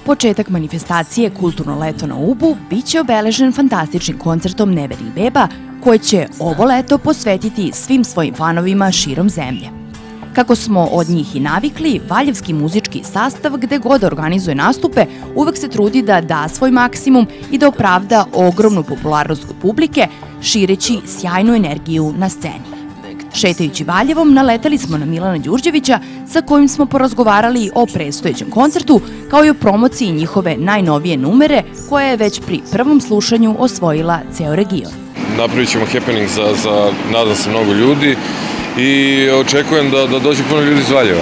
Početak manifestacije Kulturno leto na Ubu biće obeležen fantastičnim koncertom Nevernih beba, koje će ovo leto posvetiti svim svojim fanovima širom zemlje. Kako smo od njih i navikli, valjevski muzički sastav gde god organizuje nastupe uvek se trudi da da svoj maksimum i da opravda ogromnu popularnost kod publike, šireći sjajnu energiju na sceni. Šetajući Valjevom, naletali smo na Milana Đurđevića, sa kojim smo porazgovarali o predstojećem koncertu, kao i o promociji njihove najnovije numere, koja je već pri prvom slušanju osvojila ceo region. Napravit ćemo happening za, nadam se, mnogo ljudi i očekujem da dođe puno ljudi iz Valjeva.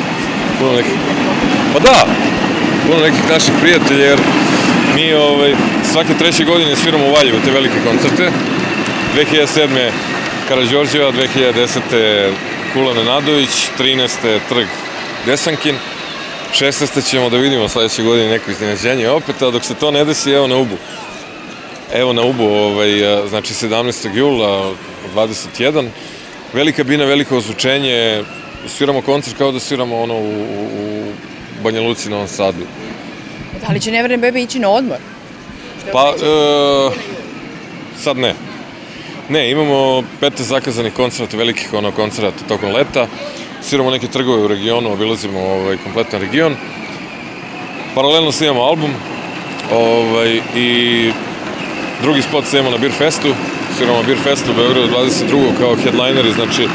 Puno nekih naših prijatelja, jer mi svake treće godine sviramo u Valjevu te velike koncerte. 2007. Karađorđeva, 2010. Kula Nenadović, 13. Trg Desankin, 16. ćemo da vidimo sledeće godine neko iznenađenje opet, a dok se to ne desi, evo na Ubu. Evo na Ubu, znači 17. jula, 21. Velika bina, veliko ozvučenje, sviramo koncert kao da sviramo u Banja Luci, Novom Sadu. Da li će Neverne bebe ići na odmor? Pa, sad ne. Ne, imamo 15 zakazanih koncerata, velikih koncerata tokom leta. Sviramo neke trgove u regionu, obilazimo kompletan region. Paralelno snimamo album i drugi spot snimamo na Beer Festu. Sviramo na Beer Festu u Beogradu 22. kao headlineri, znači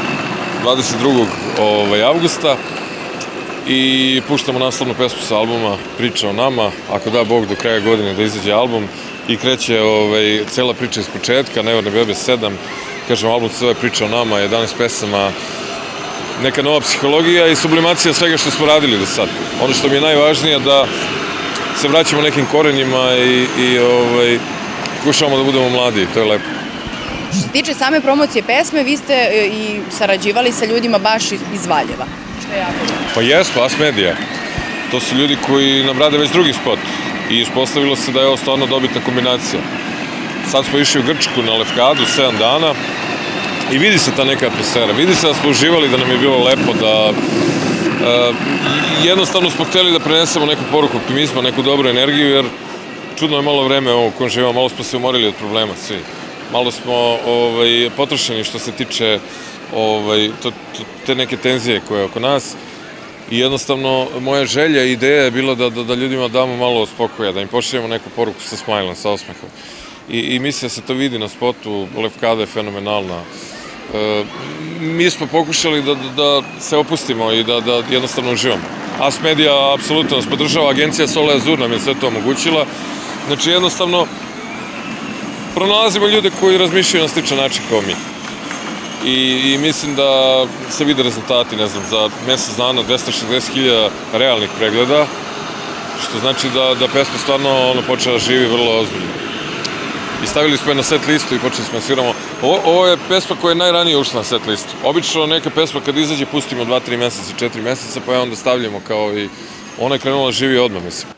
22. avgusta. I puštamo naslovnu pesmu sa albuma Priča o nama, ako da Bog do kraja godine da izađe album. I kreće cela priča iz početka, Neverne bebe 7, kažem, album se zove Priča o nama, 11 pesama, neka nova psihologija i sublimacija svega što smo radili do sad. Ono što mi je najvažnije da se vraćamo nekim korenima i pokušavamo da budemo mladi, to je lepo. Što se tiče same promocije pesme, vi ste i sarađivali sa ljudima baš iz Valjeva, što je jako dobro. Pa jesmo, As Media. To su ljudi koji nam rade već drugi spot. I ispostavilo se da je ovo stvarno dobitna kombinacija. Sad smo išli u Grčku na Lefkadu 7 dana i vidi se ta neka atmosfera. Vidi se da smo uživali, da nam je bilo lepo, da jednostavno smo hteli da prenesemo neku poruku optimizma, neku dobru energiju, jer čudno je malo vreme u kojem živimo, malo smo se umorili od problema svi. Malo smo potrošeni što se tiče te neke tenzije koje je oko nas. I jednostavno, moja želja i ideja je bila da ljudima damo malo spokoja, da im pošaljemo neku poruku sa smajlom, sa osmehom. I mislim da se to vidi na spotu, Lefkada je fenomenalna. Mi smo pokušali da se opustimo i da jednostavno uživamo. As Media apsolutno nas podržava, agencija Sola Azur nam je sve to omogućila. Znači, jednostavno, pronalazimo ljude koji razmišljaju na sličan način kao mi. I mislim da se vide rezultati, ne znam, za mesec dana 260.000 realnih pregleda, što znači da pesma stvarno počela da živi vrlo ozbiljno. I stavili smo je na set listu i počeli smo da sviramo. Ovo je pesma koja je najranije ušla na set listu. Obično neka pesma kad izađe pustimo 2-3 meseca, 4 meseca, pa je onda stavljamo kao i ona je krenula da živi odmah, mislim.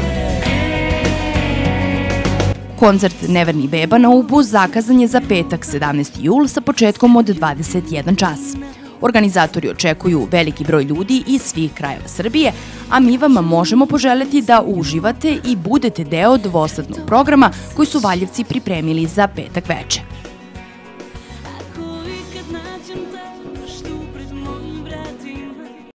Koncert Nevernih beba na Ubu zakazan je za petak 17. jul sa početkom od 21 čas. Organizatori očekuju veliki broj ljudi iz svih krajeva Srbije, a mi vam možemo poželjeti da uživate i budete deo dvosatnog programa koji su Valjevci pripremili za petak veče.